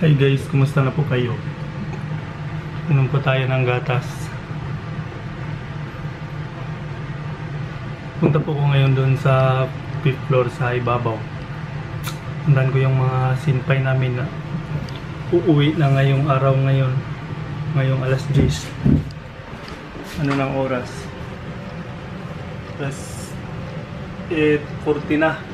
Hi guys, kumusta na po kayo? Inom po tayo ng gatas. Punta po ko ngayon doon sa 5th floor sa ibabaw. Tandaan ko yung mga sinpay namin na uuwi na ngayong araw ngayon. Ngayong alas 10. Ano ng oras? Plus 8:40 na.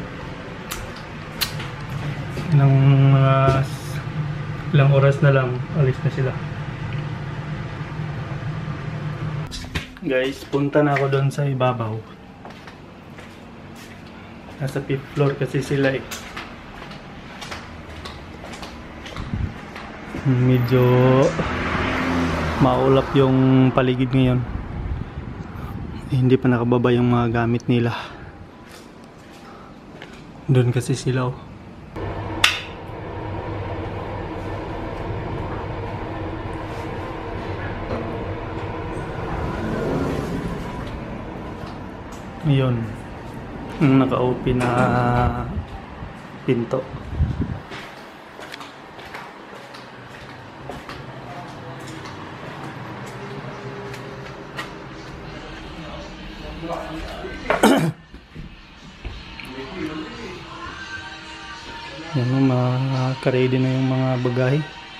Ng mga ilang oras na lang, alis na sila. Guys, punta na ako doon sa ibabaw. Nasa 5th floor kasi sila eh. Medyo maulap yung paligid ngayon. Hindi pa nakababa yung mga gamit nila. Doon kasi sila oh. Yun, yung naka-open na pinto. Yan, maka-ready na yung mga bagahe.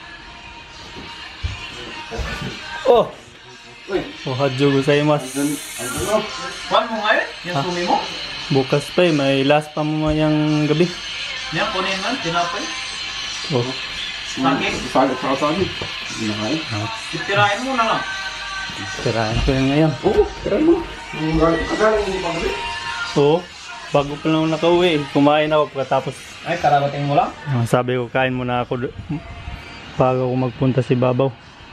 Oh! Oh, hadyo gozaimasu. Kuhan mo ngayon? Yung sumi mo? Bukas pa eh, may last pa mo yung gabi. Yan, kunin man, tinapay. Oh. Saging. Saging. Titirahin mo na lang. Tirahin ko yun ngayon. Oo, tirahin mo. Kagaling mo pa gabi? Oo, bago pa lang nakauwi. Kumain ako pagkatapos. Ay, kararating mo lang? Sabi ko, kain muna ako bago ako magpunta si Babaw.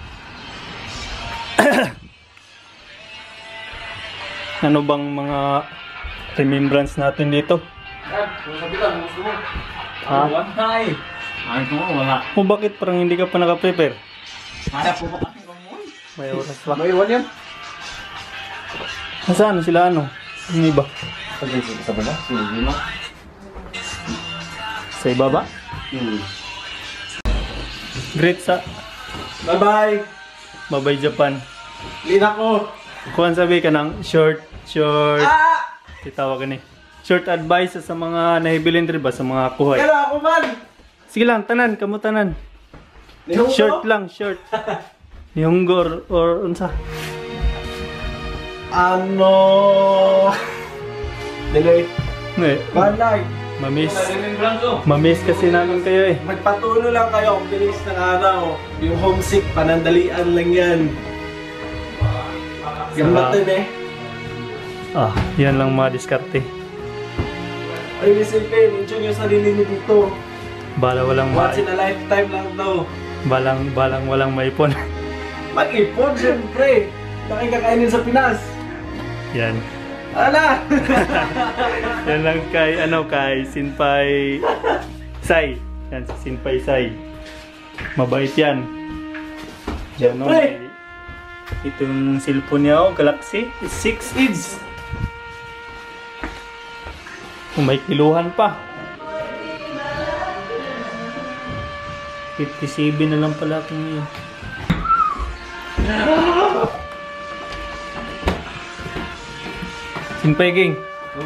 Ano bang mga remembrance natin dito? Sabi lang, gusto mo. Ha? Ay! Ay, ko wala. O bakit parang hindi ka pa naka-prepare? Hanap po pa kasi mo. May oras pa. May iwan yan. Nasaan sila ano? Yung iba? Sa bala? Sige mo. Sa ibaba? Great sa Bye-bye! Babay Japan. Lina ko! Kuhan sabi ka ng short titawag ka ni. Short advice sa mga nahibilin rin ba sa mga kuhay? Kala ako man! Sige lang, tanan, kamo tanan. Nihungo? Short lang, short. Nihunggor or unsa? Ano? Delay. Balay. Mamiss. Remembrance oh. Mamiss kasi namin kayo eh. Magpatuloy lang kayo ang bilis ng araw. Yung homesick, panandalian lang yan. Gambatin eh. Yan lang mga diskarte. Ay, isipin, enjoy yung sarili niyo dito. Bala walang Once in a lifetime lang to. balang walang maipon. Mag-ipon, siyempre. Nakikakainin sa Pinas. Yan. Ala! Yan lang kay Sinpay Sai. Yan si Sinpay Sai. Mabait yan. Yan o. Itong cellphone niya Galaxy 6 Edge. May kiluhan pa. 57 na lang pala ito ngayon. Sinpay Ging.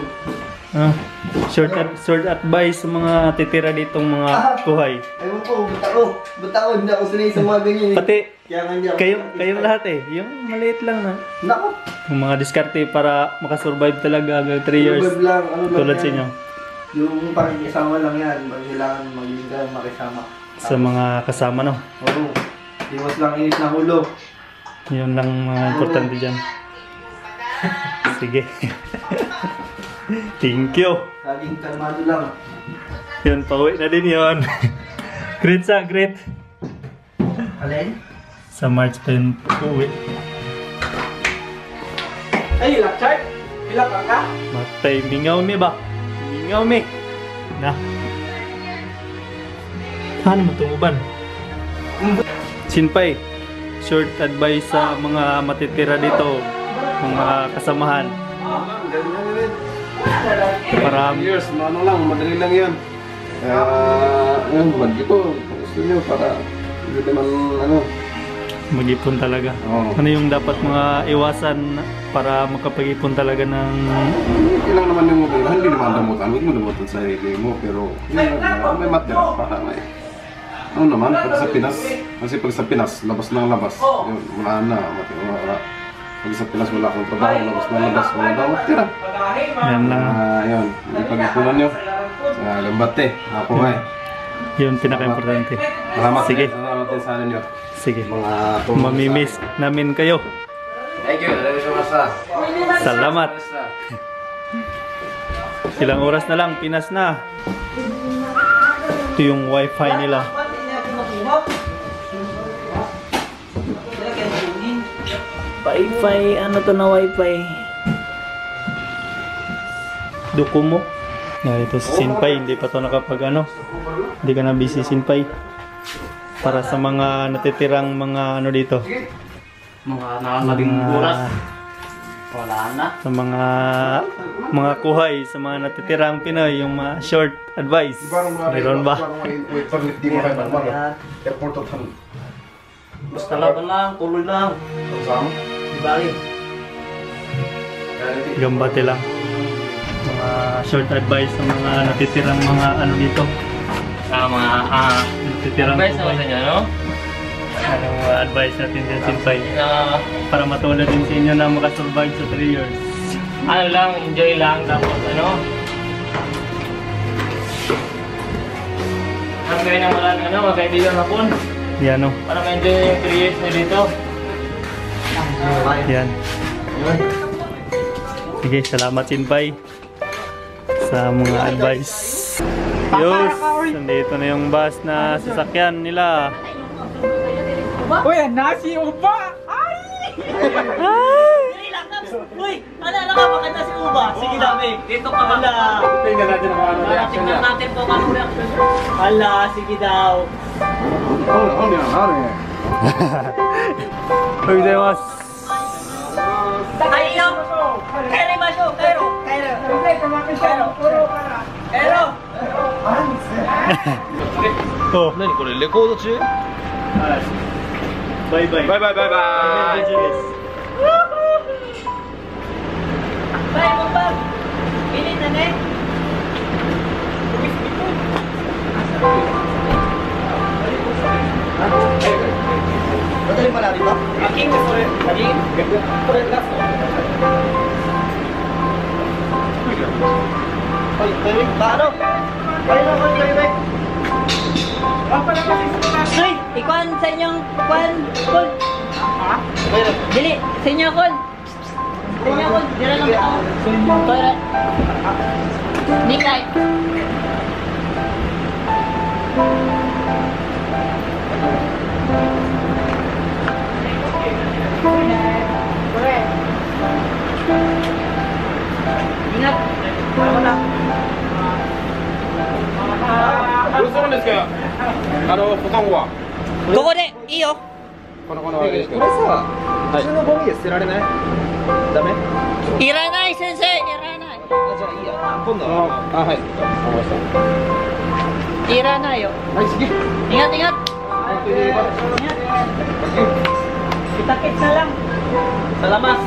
Short advice sa mga titira ditong mga kuhay. Ewan ko, buta ko, hindi ako sanay sa mga ganyan eh. Pati Kaya nga hindi ako kayong lahat eh, yung maliit lang na. Nako! Yung mga diskarte para makasurvive talaga hanggang 3 years. Web lang, ano lang Tulad yan. sa inyo. Yung pakikisama lang yan, kailangan maging ka makisama. Sa mga kasama no. Oo. Iwas lang init na ulo. Yun lang mga importante dyan. Sige. Thank you. Laging kalmado lang. Yun, pauwi na din yun. Great sa, great. Alin? Sa March pa yun pauwi. Ay, ilak chart? Ilak ka? Matay, mingaw mi ba? Mingaw mi. Na. Ano mo tumuban? Sinpay, short advice sa mga matitira dito, mga kasamahan. Ganyan rin. Para Years, ano lang, madali lang yan. Yun, dito, gusto nyo para hindi naman ano. Mag-ipon talaga. Oo. Ano yung dapat mga iwasan para makapag-ipon talaga ng... Ilang naman yung motor, hindi naman damutan. Huwag mo damutan sa sarili mo, pero may matira para may... Ano naman, pag sa Pinas, kasi pag sa Pinas, labas ng labas, yun, wala na, wala. Pag sa Pinas, wala akong trabaho, labas ng labas, wala daw matira. Yan lang. Yun, yung pag-ipunan nyo, gambate, ako nga eh. Yun pinaka-importante. Salamat, Sige. salamat din sa ninyo. Sige. Mga tumulong Mamimiss namin kayo. Thank you, thank you so much. Salamat. Ilang oras na lang, Pinas na. Ito yung wifi nila. Wifi, ano to na wifi? Docomo. Ito si Sinpay, hindi pa to nakapag ano. Hindi ka na busy Sinpay. Para sa mga natitirang mga ano dito. Mga nakakabing oras. Wala na. Sa mga kuhay, sa mga natitirang Pinoy, yung mga short advice. Meron ba? Basta laban lang, tuloy lang. Di bali. Gambate lang. Mga short advice sa mga natitirang mga ano dito. Mga Natitirang advice naman kuhay. sa inyo, no? Anong advice natin din Sinpay? Para matulad din sa inyo na makasurvive sa 3 years. Ano lang, enjoy lang, tapos ano? Ang gawin ng marami, ano, mga kaibigan hapon. Yan o. Para ma-enjoy yung 3 years nyo dito. Yan. Sige, salamat Sinpay sa mga advice. Yus, nandito na yung bus na sasakyan nila. Uy, nasi uba! Ay! Dili lang, uy! Alala ka, maganda si Uba. Sige dami, dito ka hala. Tingnan natin ang ano reaction Tingnan niya. natin kung ano reaction. Hala, sige daw. Pagdayos. Ay, iyo! Kairo masyo, Kairo! Kairo! Kairo! Oh. 何これレコード中 Bye bye. Bye bye bye bye. Bye, Uba! Pili na ne? Madali pala dito? Aking ko rin. Aking? Ay, paano? Ay, naman kayo, Ay, ikuan sa inyong kuan, Kol. Dili, sa inyo, Kol. Sa inyo, Kol. Dira lang ako. Para. Nikay. Ingat. Tama na. どうするんですか保管はここでいいよ。 このわけですけどこれさ、普通のゴミで捨てられない？ダメ？ いらない先生、いらない。 じゃあいいや。今度は。 はいわかりましたいらないよ。 はい、sige. Ingat, ingat. Kita-kits na lang. Salamat!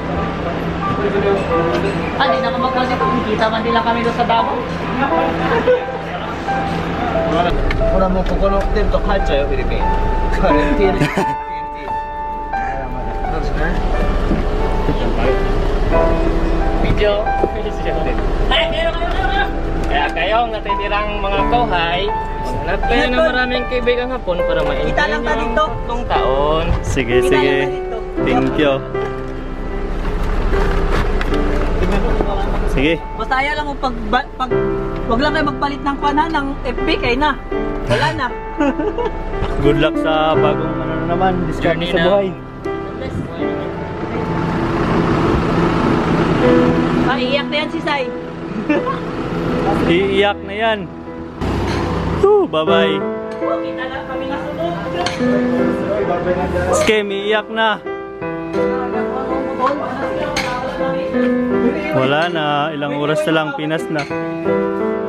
Ah, di na ka magkasip. Kita man din lang kami doon sa Davao. ほらもうここのテント帰っちゃうよ、フィリピン。これ TNT。なんですね。 Video finish siya ulit. Ay, kayo! Kaya kayong natitirang mga kauhay, maghanap kayo ng maraming kaibigan hapon para ma-enjoy Kita lang nyo ba dito? ang itong taon. Sige, Kita sige. lang ba dito? Thank you. Sige. Basta ayaw lang mo wag lang kayo magpalit ng kuana ng FB kay na. Wala na. Good luck sa bagong ano na naman, discovery Journey sa na. buhay. Iiyak na yan si Sai. Iiyak na yan. Bye-bye. Kita lang kami nasunod. Scam, iiyak na. Wala na, ilang oras na lang, Pinas na.